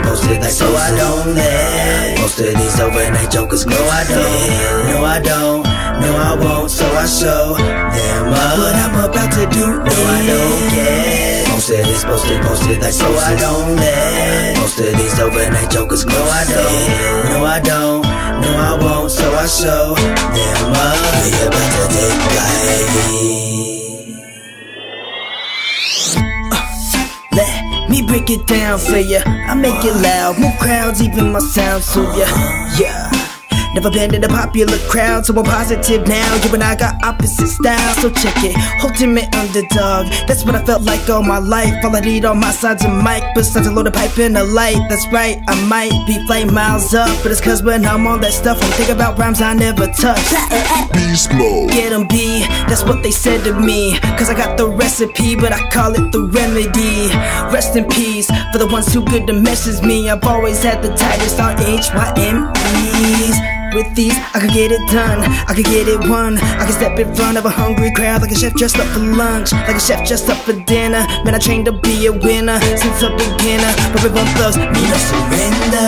posted like so I don't let most of these overnight jokers know I don't. No I don't, no I won't, so I show them up what I'm about to do. No I don't get most of this posted like so I don't let most of these overnight jokers know I don't. No I don't, no I won't, so I show them up. We about to take flight. Let me break it down for ya. I make it loud, move crowds, even my sound suit ya. Yeah. Never been in a popular crowd, so I'm positive now. You and I got opposite styles, so check it. Ultimate underdog, that's what I felt like all my life. All I need on my side's a mic, besides a load of pipe and a light. That's right, I might be flight miles up, but it's cause when I'm on that stuff, I'm thinking about rhymes I never touched. Beast mode. Get 'em B, that's what they said to me. Cause I got the recipe, but I call it the remedy. Rest in peace for the ones too good to message me. I've always had the tightest RHYMEs. With these, I could get it done, I could get it won. I can step in front of a hungry crowd like a chef dressed up for lunch, like a chef dressed up for dinner. Man, I trained to be a winner since a beginner, but with one flows, me no surrender.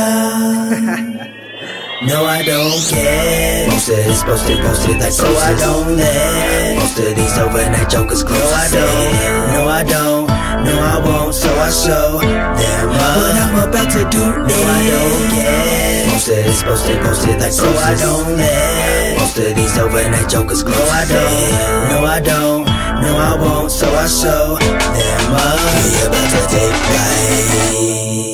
No, I don't care. Most of this posted like so I don't let most of these overnight jokers close. No, I don't, no, I don't, no, I won't, so I show them up what I'm about to do. No, I don't care. Most of this posted like so I don't let most of these overnight jokers glow. I don't, no I don't, no I won't, so I show them up. We about to take flight.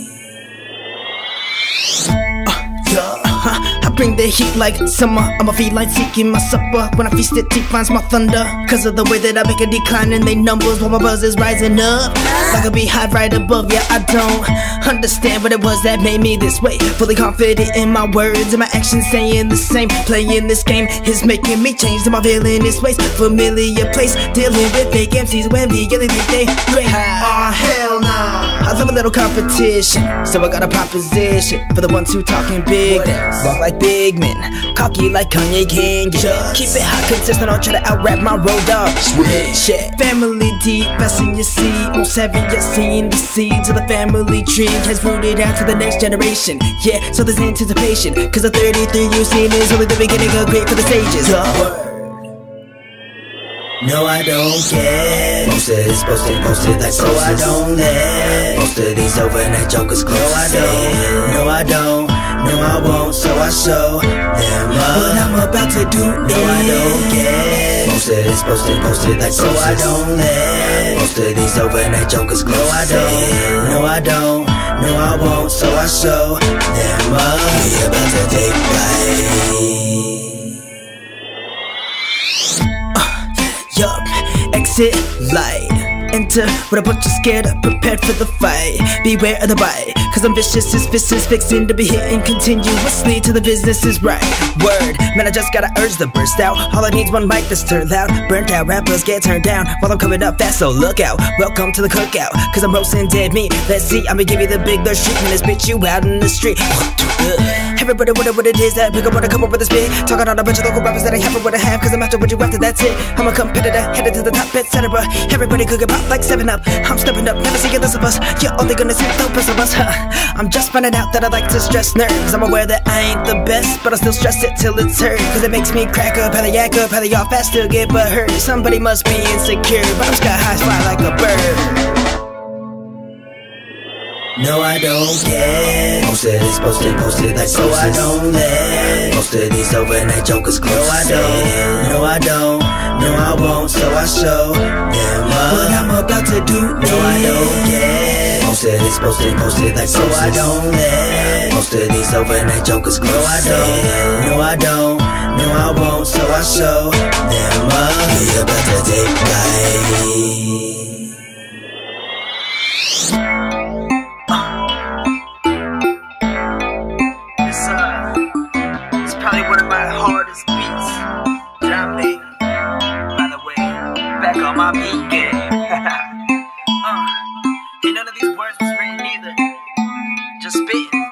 I bring the heat like summer. I'm a feline seeking my supper. When I feast it, deep finds my thunder. Cause of the way that I make a decline in they numbers while my buzz is rising up. Like a beehive right above, yeah, I don't understand what it was that made me this way. Fully confident in my words and my actions saying the same. Playing this game is making me change to my villainous ways. Familiar place, dealing with fake MCs when we really think they great. Oh hell nah, I love a little competition, so I got a proposition for the ones who talking big. Walk like big men, cocky like Kanye King. Yeah. Keep it hot, consistent, I'll try to out-rap my road dog. Shit. Family deep, fast in your seat. Most haven't yet seen the seeds of the family tree has rooted out to the next generation. Yeah, so there's anticipation, cause the 33 you've seen is only the beginning of great for the stages. No, I don't care. Most of this posted like so I don't let most of these overnight jokers glow. I don't, no I don't, no I won't, so I show them up what I'm about to do. No, I don't care. Most of this posted like so I don't let most of these overnight jokers glow. I don't, no I don't, no I won't, so I show them up. We about to take flight. Yup, exit light. Enter with a bunch of scared, prepared for the fight. Beware of the bite, cause I'm vicious as fists is fixing to be hitting continuously till the business is right. Word, man, I just got to urge to burst out. All I need's one mic that's turned loud. Burnt out rappers get turned down while I'm coming up fast, so look out. Welcome to the cookout, cause I'm roasting dead meat. Let's see, I'ma give you the big dirt treatment and spit you out in the street. Everybody wonder what it is that big I wanna come up with this big. Talking on a bunch of local rappers that ain't half of what I have, cause I'm after what you after, that's it. I'm a competitor, headed to the top, etc. Everybody could get pop like 7-Up. I'm stepping up, never seeing less of us. You're only gonna see the best of us, huh? I'm just finding out that I like to stress nerves. I'm aware that I ain't the best, but I still stress it till it's hurt. Cause it makes me crack up, how they yak up, how they all fast to get but hurt. Somebody must be insecure, but I'm sky high, fly like a bird. No, I don't care. Most of this posted like so I don't let most of these overnight jokers glow. I don't, no I don't, no I won't, so I show them up what I'm about to do. No, I don't care. Most of this posted like so I don't let most of these overnight jokers glow. I don't, no I don't, no I won't, so I show them up. We about to take flight. It's probably one of my hardest beats that I made. By the way, back on my beat game. And none of these words was written either. Just spitting.